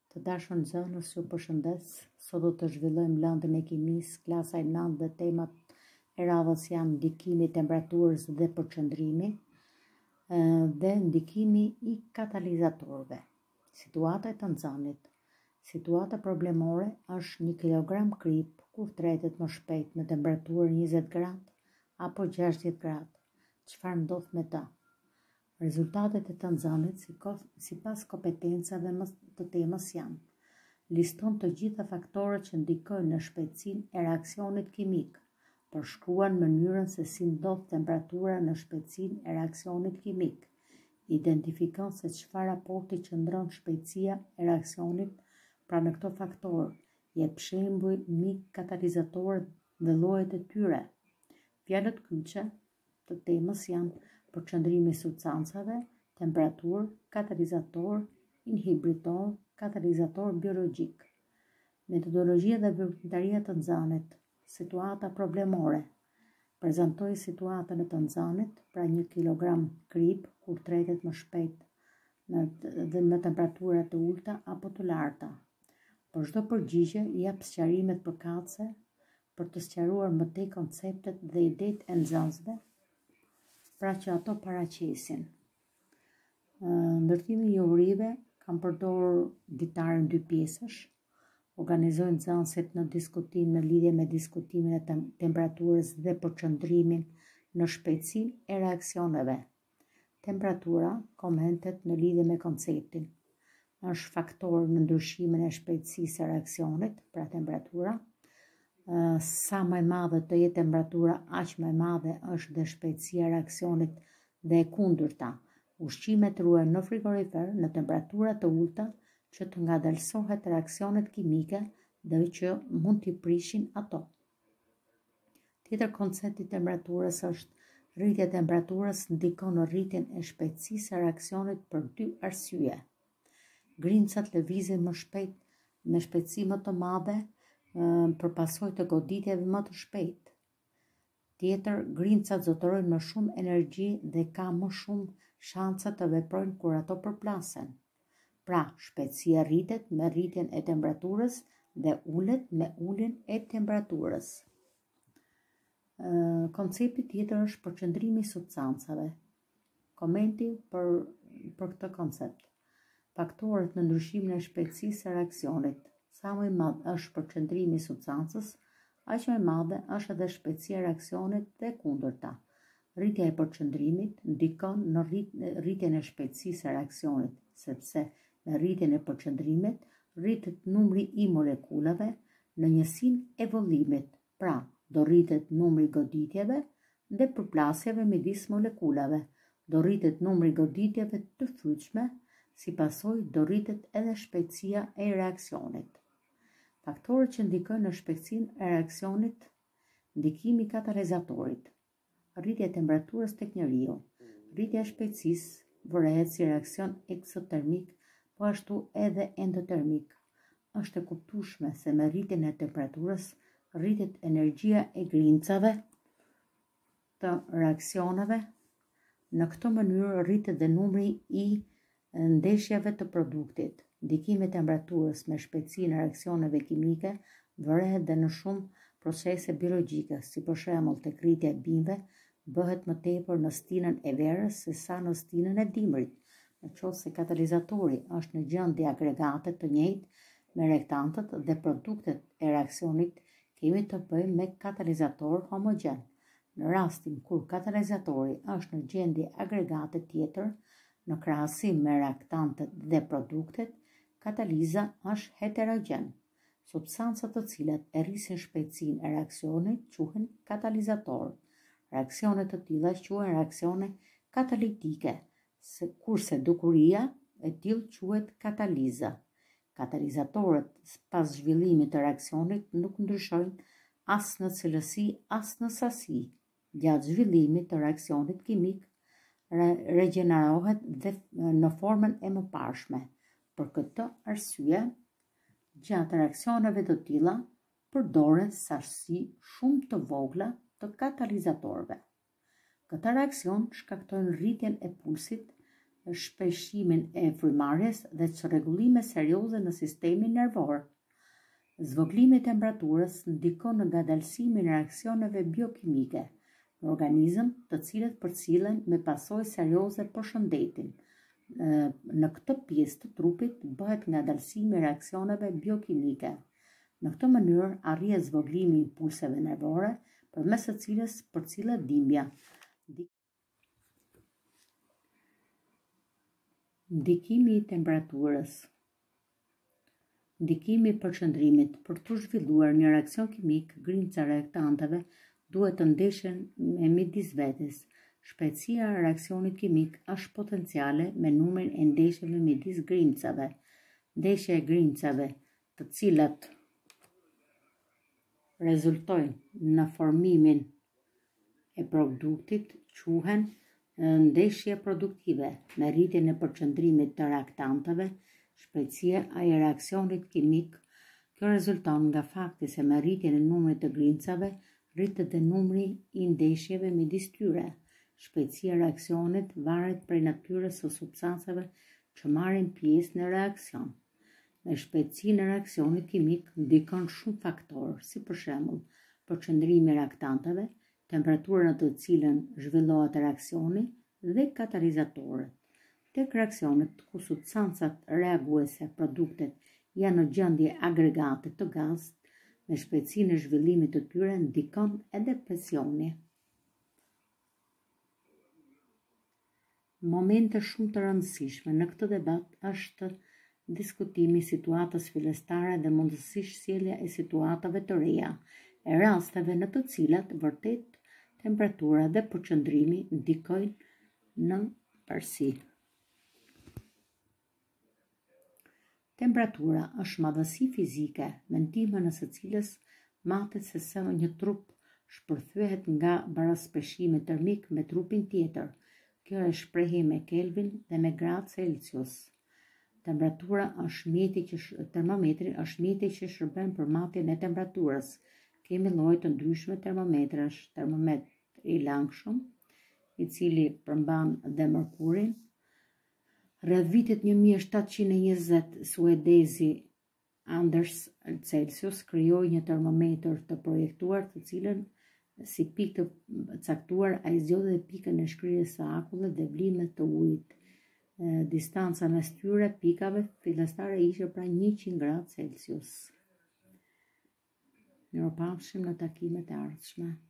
Të dashur nxënës, ju përshëndes. Sot do të zhvillojmë lëndën e kimisë, klasa e 9 dhe temat e radhës janë ndikimi i temperaturës dhe përqendrimi dhe ndikimi i katalizatorëve. Situata e të nxënit. Situata problemore është 1 kg krip kur tretet më shpejt në temperaturë 20 gradë apo 60 gradë. Çfarë ndodh me të? Rezultatet e të nxënit sipas kompetencave të temës janë: liston të gjitha faktorët që ndikojnë në shpejtësinë e reaksionit kimik, përshkruan mënyrën se si ndodh temperatura në shpejtësinë e reaksionit kimik, identifikon se çfarë raporti qëndron shpejtësia e reaksionit pra në këto faktorë, jep shembuj mbi katalizatorët dhe llojet e tyre. Fjalët kyçe të temës janë përqendrimi i substancave, temperaturë, katalizator, inhibitor, katalizator biologjik. Metodologjia dhe veprimtaria të nxënit. Situata problemore. Prezantoj situatën e të nxënit, pra 1 kg krip kur tretet më shpejt dhe në temperatura të ulta apo të larta. Për çdo përgjigje jap sqarimet përkatëse për të sqaruar më tej konceptet dhe idetë e nxënësve, pra që ato paraqesin. Ndërtimi i urive kam përdorur ditarën 2 pjesësh. Organizoj nxënësit në diskutim në lidhje me diskutimin e temperaturës dhe përqendrimin në shpejtësinë e reaksioneve. Temperatura, komentet në lidhje me konceptin. Është faktor në ndryshimin e shpejtësisë së reaksionit, pra temperatura. Sa më e madhe të jetë temperatura, aq më e madhe është dhe shpejtësia e reaksionit dhe e kundërta. Ushqimet ruhen në frigorifer në temperatura të ulta që të ngadalësohet reaksionet kimike dhe që mund t'i prishin ato. Tjetër koncept i temperaturës është rritja e temperaturës ndikon në rritjen e shpejtësisë së reaksionit për 2 arsye. Grincat lëvizin më shpejt me shpejtësi më të madhe për pasojë të goditjeve më të shpejtë. Tjetër, grincat zotërojnë më shumë energji dhe ka më shumë shansa të veprojnë kur ato përplasen. Pra, shpejtësia rritet me rritjen e temperaturës dhe ulet me uljen e temperaturës. Koncepti tjetër është përqendrimi i substancave. Komenti për këtë koncept. Faktorët në ndryshimin e shpejtësisë së reaksionit. Sa më i madh është përqendrimi i substancës, aq më e madhe është edhe shpejtësia e reaksionit dhe e kundërta. Rritja e përqendrimit ndikon në rritjen e shpejtësisë së reaksionit, sepse me rritjen e përqendrimit rritet numri i molekulave në njësinë e vëllimit, pra do rritet numri i goditjeve dhe përplasjeve midis molekulave, do rritet numri i goditjeve të fytshme, si pasojë do rritet edhe shpejtësia e reaksionit. Faktorët që ndikojnë në shpejtësinë e reaksionit. Ndikimi i katalizatorit. Rritja e temperaturës tek njeriu. Rritja e shpejtësisë vërehet si reaksion eksotermik, po ashtu edhe endotermik. Është e kuptueshme se me rritjen e temperaturës rritet energjia e grincave të reaksioneve. Në këtë mënyrë rritet dhe numri i ndeshjeve të produktit. Ndikimi i temperaturës me shpejtësinë e reaksioneve kimike vërehet dhe në shumë procese biologjike, si për shembull tek rritja e bimëve, bëhet më tepër në stinën e verës se sa në stinën e dimrit. Nëse katalizatori është në gjendje agregate të njëjtë me reaktantët dhe produktet e reaksionit, kemi të bëjmë me katalizator homogjen. Në rastin kur katalizatori është në gjendje agregate tjetër, në krahasim me reaktantët dhe produktet, kataliza është heterogjen. Substancat të cilat e rrisin shpejtësinë e reaksionit quhen katalizator. Reaksionet të tilla quhen reaksione katalitike, kurse dukuria e tillë quhet kataliza. Katalizatorët pas zhvillimit të reaksionit nuk ndryshojnë as në cilësi as në sasi. Gjatë zhvillimit të reaksionit kimik regjenerohet dhe në formën e mëparshme. Për këtë arsye, gjatë reaksioneve të tilla përdoren sasi shumë të vogla të katalizatorëve. Këta reaksion shkaktojnë rritjen e pulsit shpejshimin e frymarrjes dhe çrregullime serioze në sistemin nervor. Zvoglimi i temperaturës ndikon në ngadalësimin e reaksioneve biokimike në organizëm, të cilët përcillen me pasojë serioze për shëndetin. Në këtë pjesë të trupit bëhet ngadalësimi i reaksioneve biokimike. Në këtë mënyrë arrihet zvoglimi i impulseve nervore, përmes së cilës përcillet dhimbja. Ndikimi i temperaturës. Ndikimi i përqendrimit. Për të zhvilluar një reaksion kimik, grimca e reaktanteve duhet të ndeshen me midis vetes. Shpejtësia e reaksionit kimik është potenciale me numrin e ndeshjeve midis grimcave. Ndeshja e grimcave, të cilat rezultojnë në formimin e produktit, quhen ndeshje produktive. Me rritjen e përqendrimit të reaktanteve, shpejtësia e reaksionit kimik, kjo rezulton nga fakti se me rritjen e numrit të grimcave rritet dhe numri i ndeshjeve midis tyre. Shpejtësia e reaksionit varet prej natyrës së substancave që marrin pjesë në reaksion. Në shpejtësinë e reaksionit kimik ndikon shumë faktorë, si për shembull, përqendrimi i reaktanteve, temperatura në të cilën zhvillohet reaksioni dhe katalizatorët. Tek reaksionet ku substancat reaguese, produktet, janë në gjendje agregate të gazit, me shpejtësinë e zhvillimit të tyre ndikon edhe presioni. Momente shumë të rëndësishme në këtë debat është diskutimi i situatës fillestare dhe mundësisht sjellja e situatave të reja, e rasteve në të cilat vërtet temperatura dhe përqendrimi ndikojnë në përsi. Temperatura është madhësi fizike me ndihmën e së cilës matet se sa një trup shpërthyehet nga baraspeshimi termik me trupin tjetër. Kjo e shprehej me Kelvin dhe me gradë Celsius. Temperatura është termometri është mjeti që shërben për matjen e temperaturës. Kemi lloje të ndryshme termometrash, termometri i langshëm, i cili përmban dhe mërkurin. Rreth vitit 1720, suedezi Anders Celsius krijoi një termometër të projektuar, të cilën si pikë të caktuar ai zgjodhi pikën e shkrirjes së akullit dhe vlimet të ujit. Distanca mes tyre pikave fillestare ishte pra 100 gradë Celsius. Mirupafshim në takimet e ardhshme.